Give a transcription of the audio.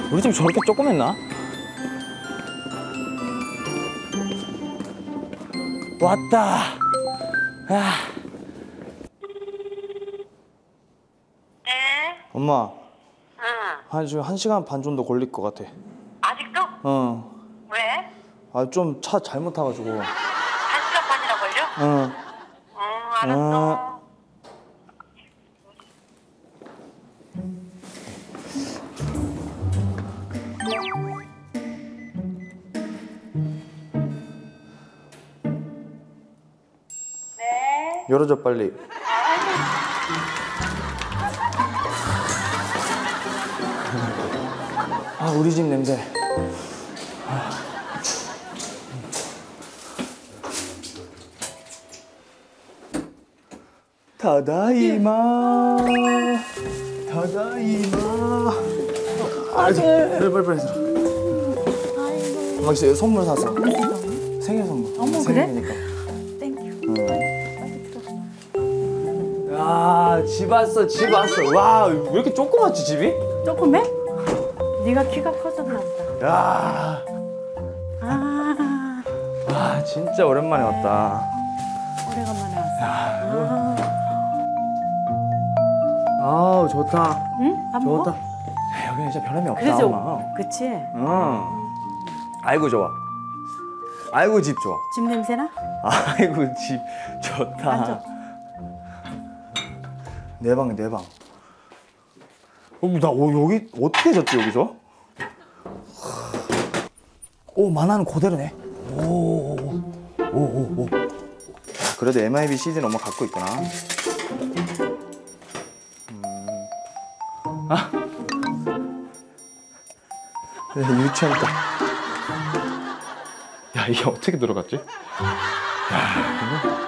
우리 집 저렇게 조그맸나? 왔다. 야. 네? 엄마, 응. 지금 1시간 반 정도 걸릴 것 같아. 아직도? 왜? 좀 차 잘못 타가지고. 1시간 반이나 걸려? 응. 알았어. 네. 열어줘 빨리. 우리 집 냄새. 다다이마. 다다이마. 빨리. 엄마 진짜 선물 샀어. 생일 선물. 어머, 생일이니까. 땡큐. 빨리 들어. 야, 집 왔어. 와, 왜 이렇게 조그맣지 집이? 조금해? 네가 키가 커졌나 보다. 야, 아, 와, 진짜 오랜만에 왔다. 오래간만에 왔어. 아우, 좋다. 응? 안 먹어? 좋다. 야, 여기는 진짜 변함이 없다. 그래서 엄마. 그치? 응. 아이고 좋아. 아이고 집 좋아. 집 냄새나? 아이고 집 좋다. 앉아. 내 방. 여기 어떻게 졌지 여기서? 오, 만화는 그대로네. 오. 그래도 MIB 시즌 엄마 갖고 있구나. 유치원 때. 야, 이게 어떻게 들어갔지? 야, 이거.